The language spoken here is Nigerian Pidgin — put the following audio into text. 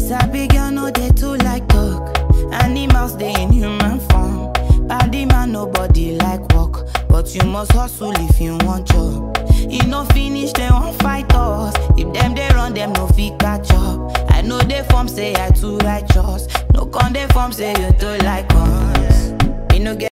Sabi girl no dey too like talk. Animals dey in human form. Body man nobody like work, but you must hustle if you want job. E no finish dem wan fight us. If dem dey run dem no fit catch up. I know dey form say I too righteous. No con dey form say you too like us. Me no get